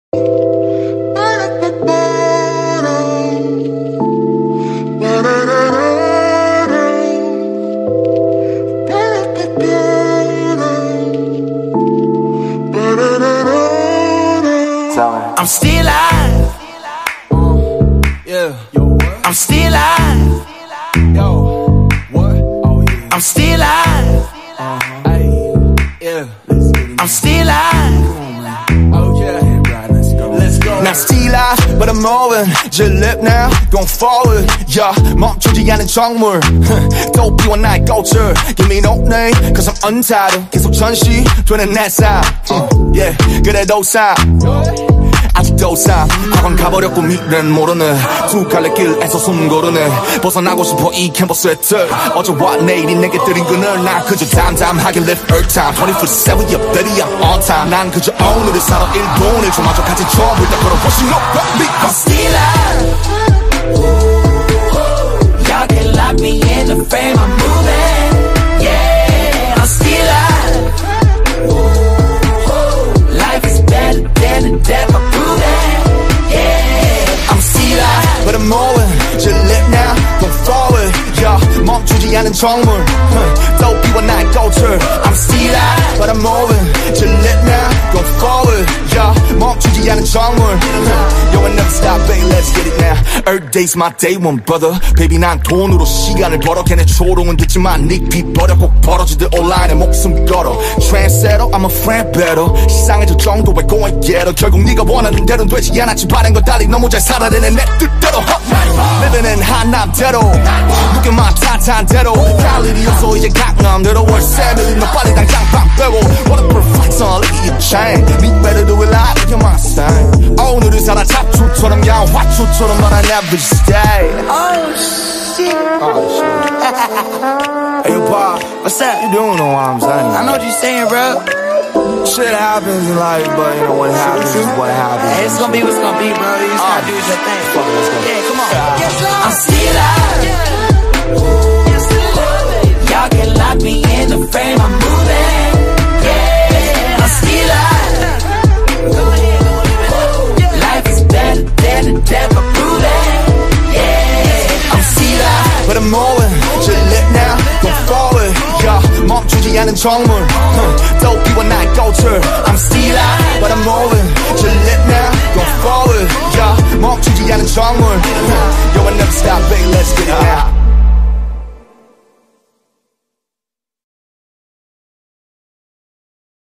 I'm still alive. Yeah. I'm still alive. Yo. What? Oh yeah. I'm still alive. Yeah. I'm still alive. Oh yeah. Let's go. Now still alive, but I'm moving. Just live now, going forward. Yeah, 멈추지 않은 정물. 또 비워 나의 꽃을. Give me no name, cause I'm untitled. 계속 전시되는 내 삶. Yeah, 그래도 삶. 아직도 삶 학원 가버렸고 미래는 모르네 두 갈래 길에서 숨 고르네 벗어나고 싶어 이 캔버스의 틀 어제와 내일이 내게 들인 그늘 난 그저 담담하게 live earth time 24/7 yeah baby I'm on time 난 그저 오늘을 살아 1분 1초마저 같이 처음부터 걸어보시 no I'm still alive. Y'all can lock me in the frame I'm moving. Yeah, I'm still alive. Life is better than the death I'm proving. Yeah, I'm still alive. But I'm moving, just live now, go forward. Yeah, 멈추지 않은 정물. 또 비워 나의 꽃을. I'm still alive, but I'm moving, just live now, go forward. Yeah, 멈추지 않은 정물. Yo, I never stop, baby, let's get it now. Earth day's my day one, brother. Baby, 난 돈으로 시간을 벌어. 걔네 조롱은 듣지만 네 빚 버려. 꼭 벌어지듯 온라인에 목숨 걸어. Trendsetter, I'm a friend better. 시상해줄 정도의 going getter. 결국 네가 원하는 대로는 되지 않았지. 바른 걸 달리 너무 잘 살아내는 내 뜻대로. Living 한남대로. 느껴만 탄탄 대로. 갈 일이 없어 이제 강남대로. 월세 밀린 너 빨리 당장 방 빼고. What a perfect song, look at your chain. Me better do it like you're my same. 오늘을 살아 잡초처럼 야한 화초처럼 but I never stay. Oh shit. Oh shit. Hey yo Paak, What's up? you don't know what I'm saying. I know what you're saying, bro. Shit happens in life, but you know what happens is what happens. Hey, it's gonna be what's gonna be, bro. You just gotta do your thing. Fuck it, let's go. Yeah, come on. I'm still alive. Y'all can lock me in the frame I'm moving. Yeah, I'm still alive. Life is better than the death I'm proving. Yeah, I'm still alive. But I'm moving, just live now, go forward. Yeah, 멈추지 않은 정물.